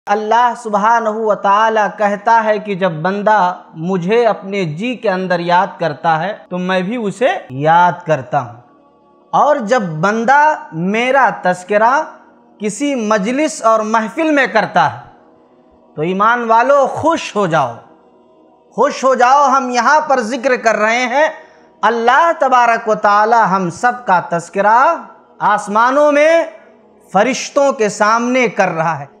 अल्लाह सुब्हानहू व तआला कहता है कि जब बंदा मुझे अपने जी के अंदर याद करता है तो मैं भी उसे याद करता हूँ। और जब बंदा मेरा तज़किरा किसी मजलिस और महफिल में करता है तो ईमान वालों खुश हो जाओ, खुश हो जाओ। हम यहाँ पर जिक्र कर रहे हैं अल्लाह तबारक व तआला हम सब का तज़किरा आसमानों में फरिश्तों के सामने कर रहा है।